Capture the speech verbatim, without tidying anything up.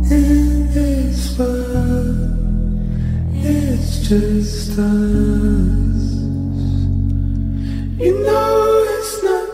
in this world, it's just us. You know it's not